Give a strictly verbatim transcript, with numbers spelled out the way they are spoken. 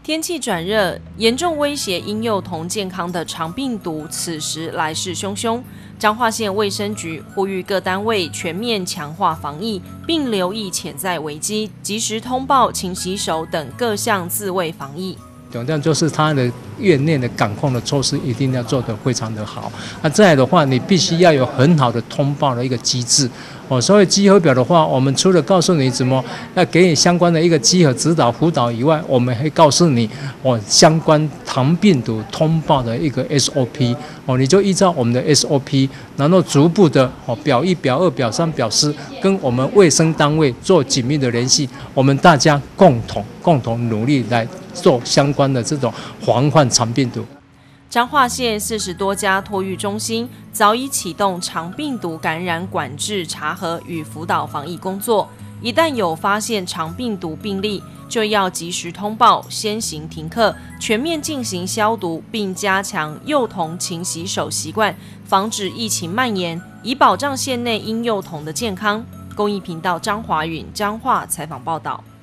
天气转热，严重威胁婴幼童健康的肠病毒，此时来势汹汹。彰化县卫生局呼吁各单位全面强化防疫，并留意潜在危机，及时通报、勤洗手等各项自卫防疫。 重点就是它的院内的感控的措施一定要做得非常的好。那再来的话，你必须要有很好的通报的一个机制。哦，所以集合表的话，我们除了告诉你怎么要给你相关的一个集合指导辅导以外，我们会告诉你哦相关肠病毒通报的一个 S O P。哦，你就依照我们的 S O P， 然后逐步的哦表一、表二、表三、表四，跟我们卫生单位做紧密的联系，我们大家共同共同努力来做相关的这种防范肠病毒。 彰化县四十多家托育中心早已启动肠病毒感染管制查核与辅导防疫工作，一旦有发现肠病毒病例，就要及时通报，先行停课，全面进行消毒，并加强幼童勤洗手习惯，防止疫情蔓延，以保障县内婴幼童的健康。公益频道张华允彰化采访报道。